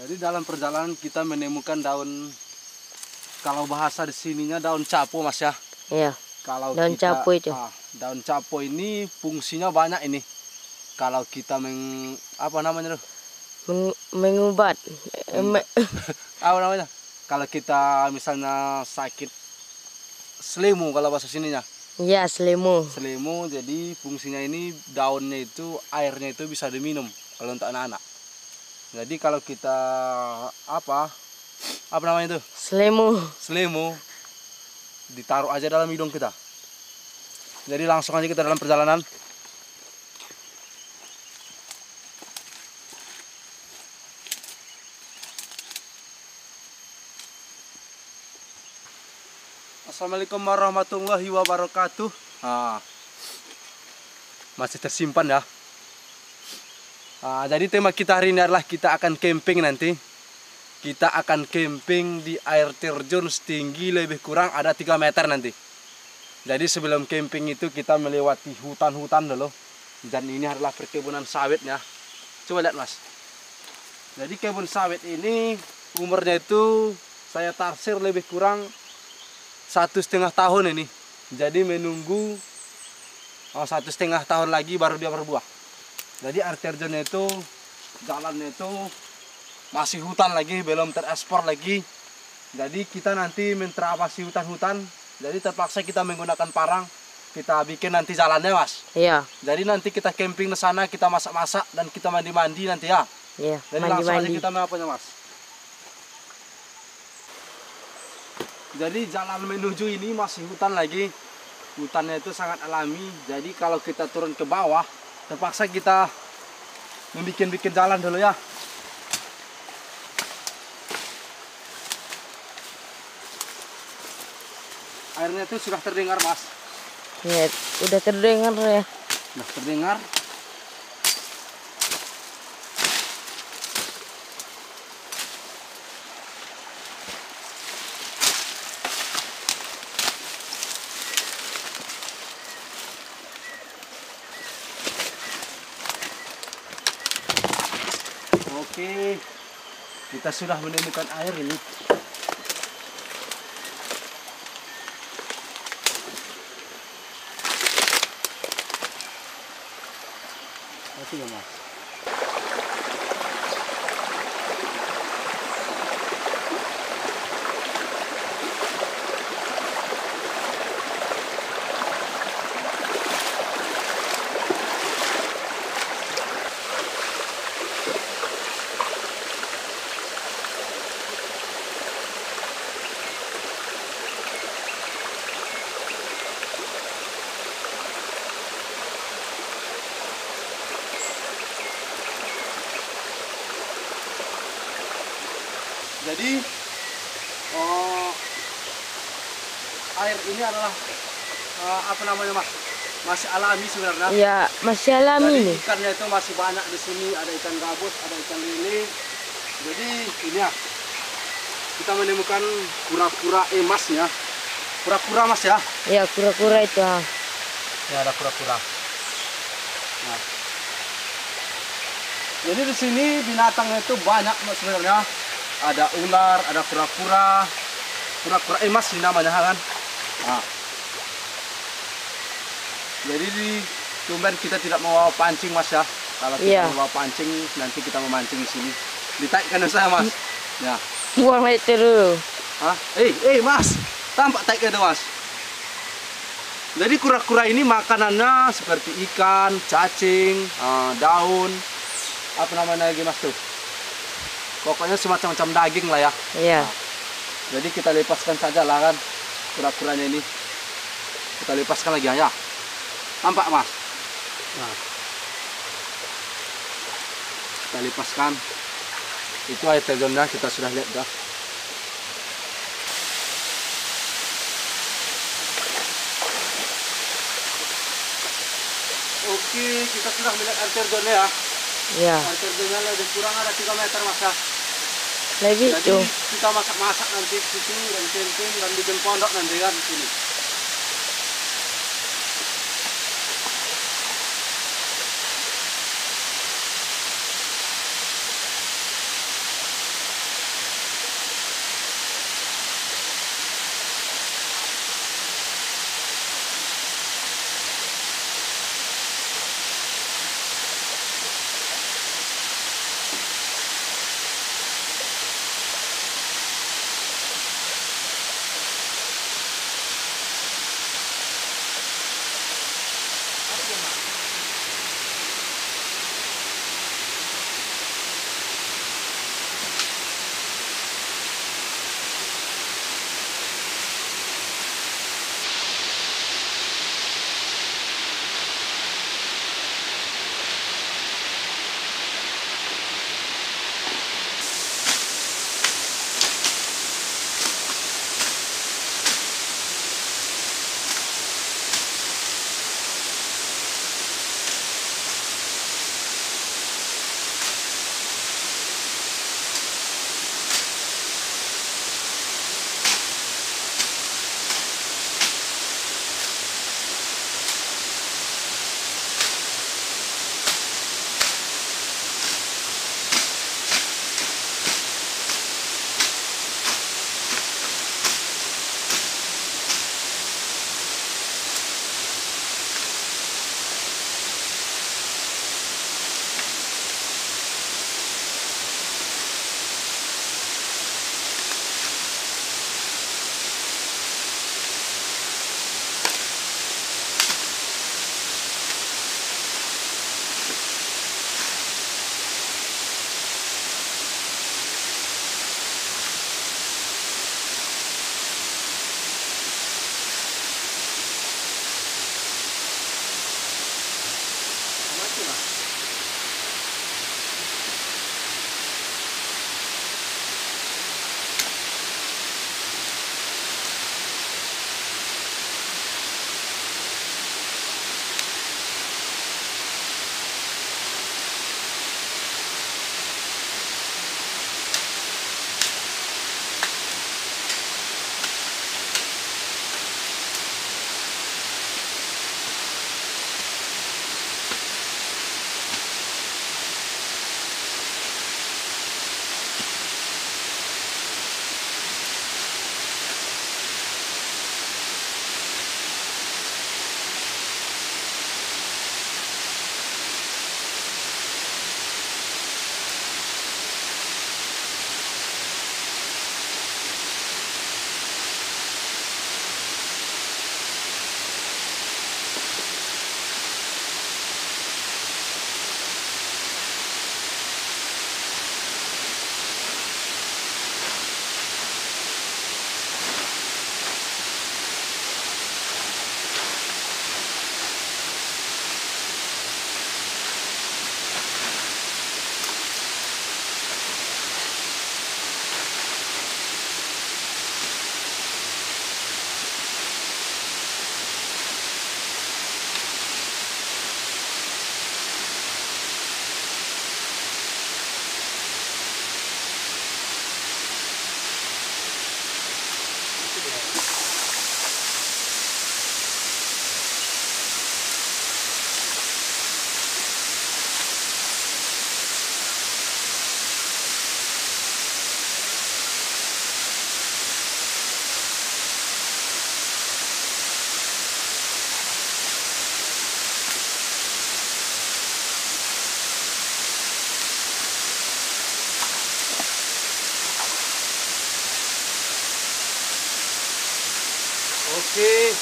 Jadi dalam perjalanan kita menemukan daun, kalau bahasa di sininya daun capo Mas ya. Iya. Kalau Daun kita, capo itu. Daun capo ini fungsinya banyak ini. Kalau kita apa namanya tuh? Mengubat. Apa namanya? Kalau kita misalnya sakit selemu kalau bahasa sininya. Iya, selemu. Selemu, jadi fungsinya ini daunnya itu, airnya itu bisa diminum kalau untuk anak-anak. Jadi kalau kita apa namanya itu? Selemu. Selemu, ditaruh aja dalam hidung kita. Jadi langsung aja kita dalam perjalanan. Assalamualaikum warahmatullahi wabarakatuh. Masih tersimpan ya. Jadi tema kita hari ini adalah kita akan camping nanti. Kita akan camping di air terjun setinggi lebih kurang ada 3 meter nanti. Jadi sebelum camping itu kita melewati hutan-hutan dulu. Dan ini adalah perkebunan sawitnya. Coba lihat Mas. Jadi kebun sawit ini umurnya itu saya taksir lebih kurang 1,5 tahun ini. Jadi menunggu 1,5 tahun lagi baru dia berbuah. Jadi air terjunnya itu, jalannya itu masih hutan lagi, belum terekspor lagi. Jadi kita nanti menterabasi hutan-hutan. Jadi terpaksa kita menggunakan parang. Kita bikin nanti jalannya Mas. Iya. Jadi nanti kita camping di sana, kita masak-masak dan kita mandi-mandi nanti ya. Iya. Jadi langsung aja kita mengapanya Mas. Jadi jalan menuju ini masih hutan lagi. Hutannya itu sangat alami. Jadi kalau kita turun ke bawah, terpaksa kita membikin jalan dulu ya. Airnya itu sudah terdengar Mas. Ya, udah terdengar ya. Sudah terdengar. Oke, kita sudah menemukan air ini. Oke ya Mas. Jadi air ini adalah apa namanya Mas? Masih alami sebenarnya. Iya, masih alami Jadi nih. ikannya itu masih banyak di sini, ada ikan gabus, ada ikan lele. Jadi ini ya, kita menemukan kura-kura emas ya. Kura-kura Mas ya. Iya, kura-kura itu. Ya ada kura-kura. Nah. Jadi di sini binatangnya itu banyak Mas sebenarnya. Ada ular, ada kura-kura, kura-kura emas ini namanya kan. Nah. Jadi di tumben kita tidak mau pancing Mas ya. Kalau kita mau pancing nanti kita memancing di sini. Ditaikkan saya Mas. Ya. Buang aja terus. Hah? Mas, tampak taiknya itu Mas. Jadi kura-kura ini makanannya seperti ikan, cacing, daun, apa namanya lagi Mas tuh? Pokoknya semacam daging lah ya. Iya. Jadi kita lepaskan saja lah kan kura-kuranya ini. Kita lepaskan lagi ya. Tampak Mas. Nah. Kita lepaskan. Itu air terjunnya kita sudah lihat dah. Oke, kita sudah melihat air terjunnya ya. Iya. Air terjunnya lebih kurang ada 3 meter Mas ya. Lebih Jadi tuh. kita masak-masak nanti di sini dan camping dan bikin pondok nanti kan di sini. Oke.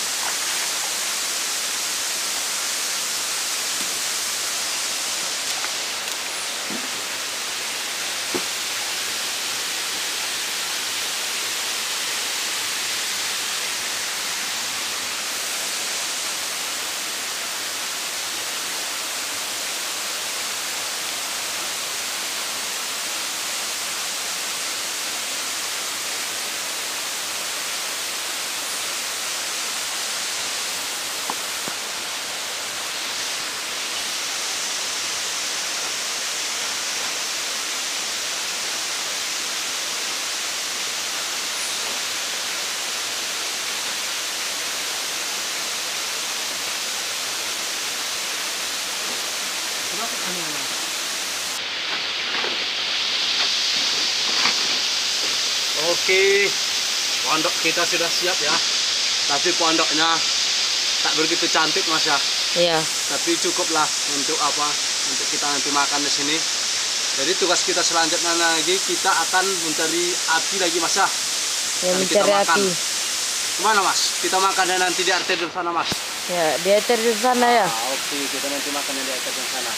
Oke, pondok kita sudah siap ya. Tapi pondoknya tak begitu cantik Mas ya. Iya. Tapi cukuplah untuk apa? Untuk kita nanti makan di sini. Jadi tugas kita selanjutnya lagi kita akan mencari api lagi Mas ya. Ya, Dan kita mencari makan. api. Kemana Mas? Kita makannya nanti di RT di sana Mas. Ya, dia di sana ya. Oke, kita nanti makannya di RT di sana.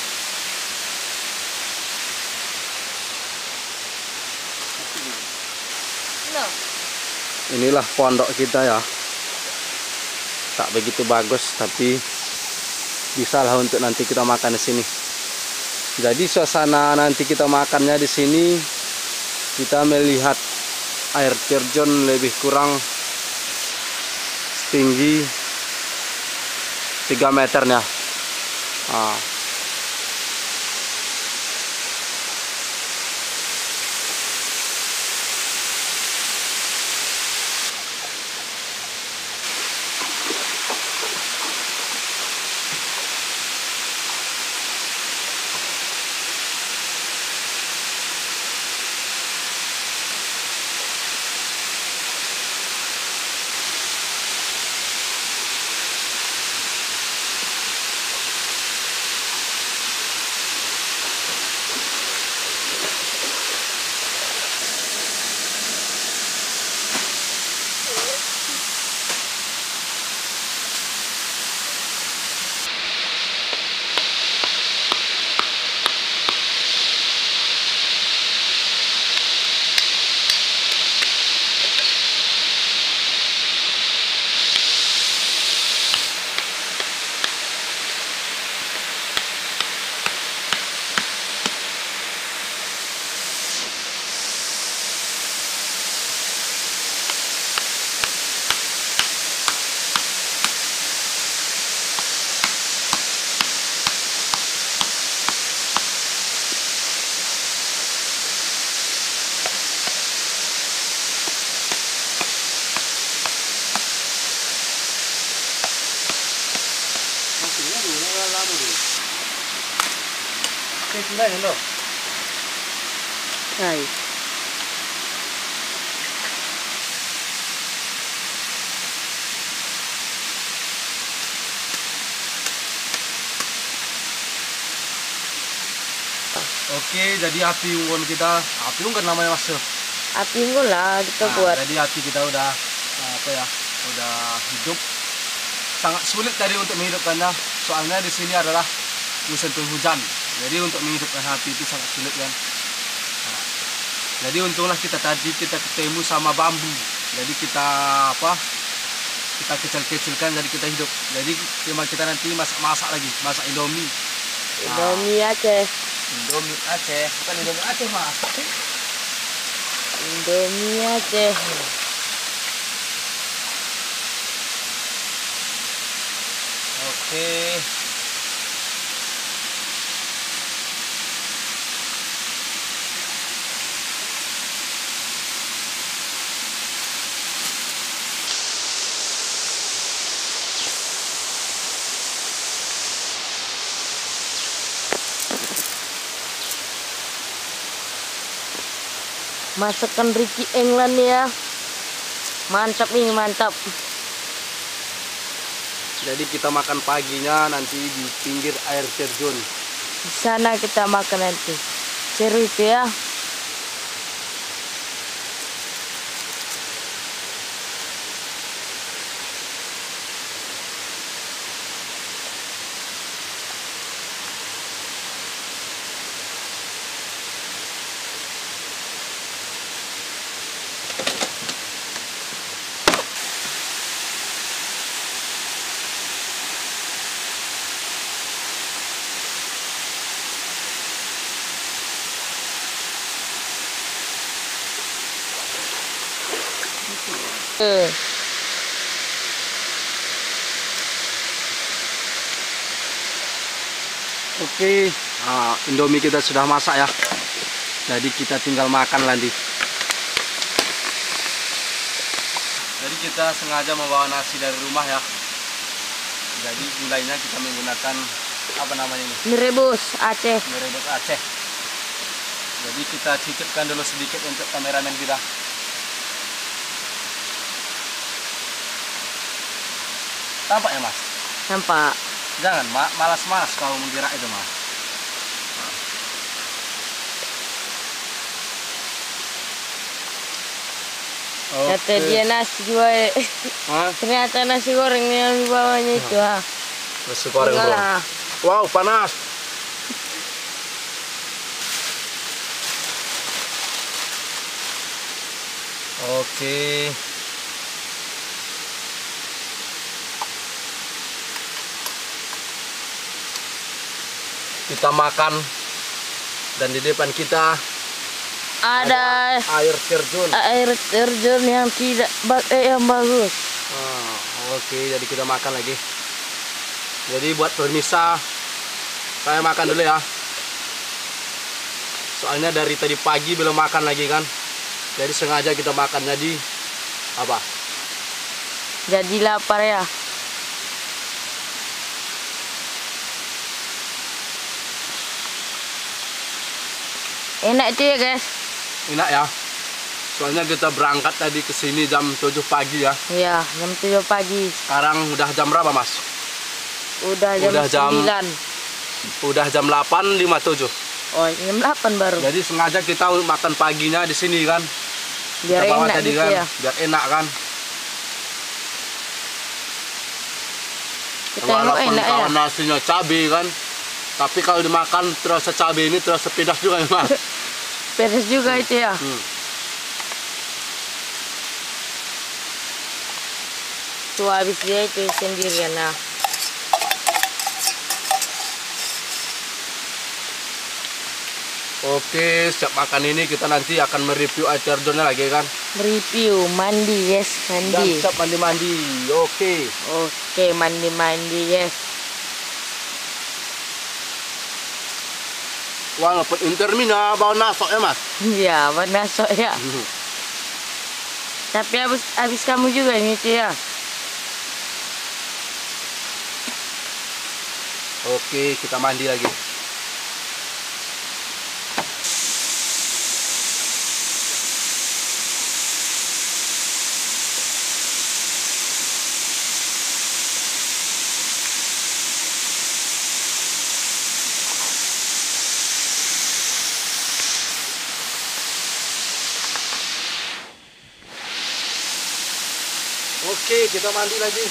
No. Inilah pondok kita ya. Tak begitu bagus tapi bisa lah untuk nanti kita makan di sini. Jadi suasana nanti kita makannya di sini, kita melihat air terjun lebih kurang setinggi 3 meternya. Hai. Oke, jadi api unggun kita, api unggun namanya Mas. Api unggun lah kita buat. Jadi api kita udah udah hidup. Sangat sulit tadi untuk menghidupkannya, soalnya di sini adalah musim penghujan. Jadi untuk menghidupkan api itu sangat sulit kan. Jadi untunglah kita ketemu sama bambu. Jadi kita kita kecil-kecilkan jadi kita hidup. Jadi cuma kita nanti masak lagi, masak Indomie. Indomie Aceh. Indomie Aceh, bukan Indomie Aceh Mas. Indomie Aceh. Oke. Masakan Ricky England ya. Mantap ini, mantap. Jadi kita makan paginya nanti di pinggir air terjun. Di sana kita makan nanti. Seru itu ya. Oke, Indomie kita sudah masak ya. Jadi kita tinggal makan nanti. Jadi kita sengaja membawa nasi dari rumah ya. Jadi gulainya kita menggunakan apa namanya ini? Mie rebus Aceh. Mie rebus Aceh. Jadi kita cicipkan dulu sedikit untuk kameramen kita. Tampak ya mas? Nampak. Jangan malas-malas kalau menggerak itu mas. Kata dia nasi juga. Ternyata nasi goreng yang dibawanya itu. Nasi goreng bro. Enggak. Wow, panas. Oke. Kita makan dan di depan kita Ada air terjun. air terjun yang yang bagus. Oke, jadi kita makan lagi. Jadi buat pemirsa, saya makan dulu ya. Soalnya dari tadi pagi belum makan lagi kan. Jadi sengaja kita makan. Jadi apa? Jadi lapar ya. Enak itu ya guys. Enak ya. Soalnya kita berangkat tadi ke sini jam 7 pagi ya. Iya, jam 7 pagi. Sekarang udah jam berapa, Mas? Udah jam 9. Udah jam 8.57. Oh, jam 8 baru. Jadi sengaja kita makan paginya di sini kan. Biar Kita bawa enak tadi gitu kan, ya. biar enak kan. Kita tengok Walaupun enak ya. kalau nasinya cabai kan, tapi kalau dimakan terasa cabai ini terasa pedas juga ya, Mas. Pedas juga itu ya. Tuh habis dia itu sendirian nah. Oke, setiap makan ini kita nanti akan mereview air terjunnya lagi kan. Review mandi yes, Dan mandi. siap mandi-mandi. Oke. Oke, mandi yes. Walaupun intermina bau nasok ya, Mas. Iya, masuk ya. Tapi habis kamu juga ini tuh ya. Oke, kita mandi lagi. Oke, kita mandi lagi.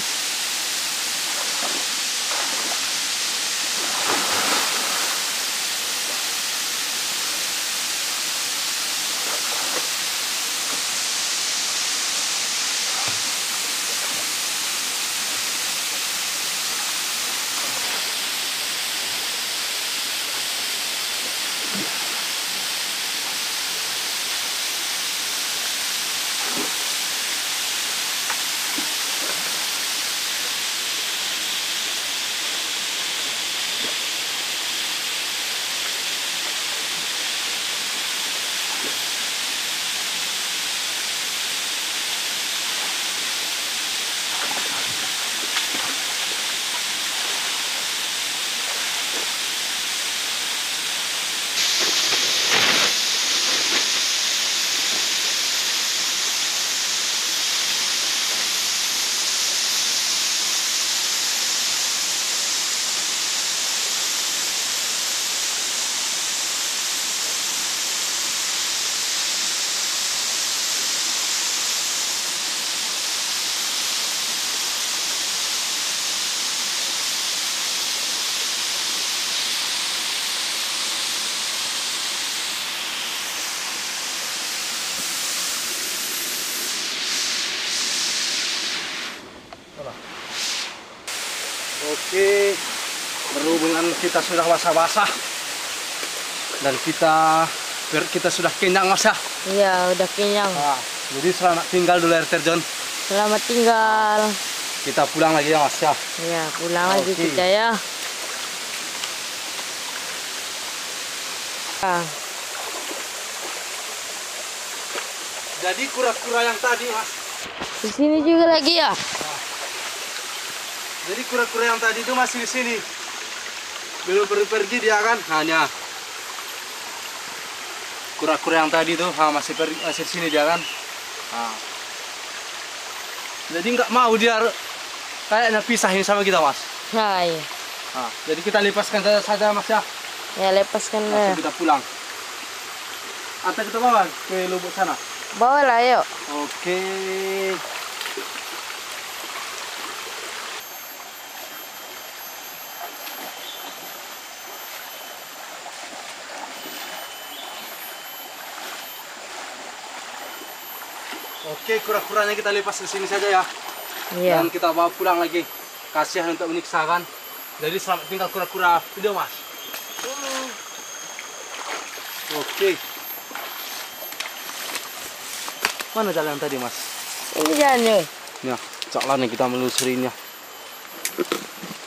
Oke, berhubungan kita sudah basah-basah dan kita sudah kenyang Mas ya. Iya, udah kenyang. Nah, jadi selamat tinggal dulu air terjun. Selamat tinggal. Kita pulang lagi ya Mas ya. Iya, pulang lagi Oke. kita ya. Ah, Jadi kura-kura yang tadi Mas. di sini juga lagi ya. Jadi kura-kura yang tadi itu masih di sini. Belum pergi dia kan? Hanya kura-kura yang tadi tuh masih di sini dia kan. Nah. Jadi nggak mau dia kayaknya pisahin sama kita Mas. Nah, iya. Nah, jadi kita lepaskan saja Mas ya. Ya, lepaskan lah. Langsung kita pulang. Atau kita bawa ke lubuk sana. Bawa lah, yuk. Oke. Oke, kura-kuranya kita lepas di sini saja ya. Iya. Dan kita bawa pulang lagi. Kasihan untuk menyiksakan. Jadi selamat tinggal kura-kura video Mas. Oke. Mana jalan tadi Mas? Ini jalan, yuk. Ya, caklah nih kita melusurinya.